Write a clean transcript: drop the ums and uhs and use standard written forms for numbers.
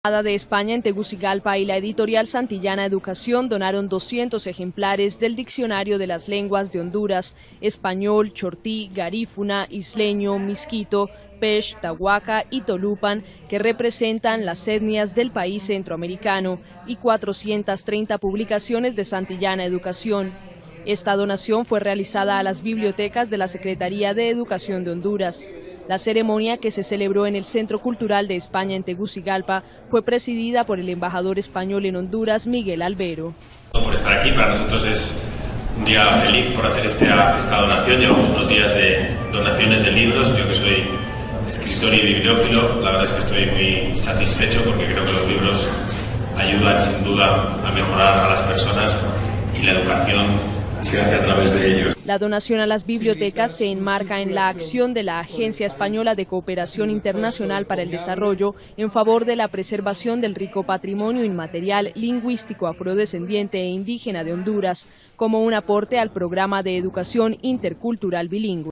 La Embajada de España en Tegucigalpa y la editorial Santillana Educación donaron 200 ejemplares del Diccionario de las Lenguas de Honduras, español, chortí, garífuna, isleño, misquito, pesh, tahuaca y tolupan, que representan las etnias del país centroamericano, y 430 publicaciones de Santillana Educación. Esta donación fue realizada a las bibliotecas de la Secretaría de Educación de Honduras. La ceremonia, que se celebró en el Centro Cultural de España en Tegucigalpa, fue presidida por el embajador español en Honduras, Miguel Albero. Por estar aquí, para nosotros es un día feliz por hacer esta donación. Llevamos unos días de donaciones de libros. Yo, que soy escritor y bibliófilo, la verdad es que estoy muy satisfecho porque creo que los libros ayudan sin duda a mejorar a las personas y la educación se hace a través de ellos. La donación a las bibliotecas se enmarca en la acción de la Agencia Española de Cooperación Internacional para el Desarrollo en favor de la preservación del rico patrimonio inmaterial lingüístico afrodescendiente e indígena de Honduras, como un aporte al programa de educación intercultural bilingüe.